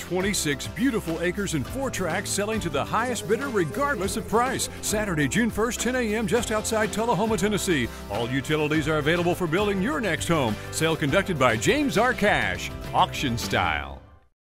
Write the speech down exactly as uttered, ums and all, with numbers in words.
twenty-six beautiful acres and four tracks selling to the highest bidder regardless of price. Saturday, June first, ten a m just outside Tullahoma, Tennessee. All utilities are available for building your next home. Sale conducted by James R. Cash, auction style.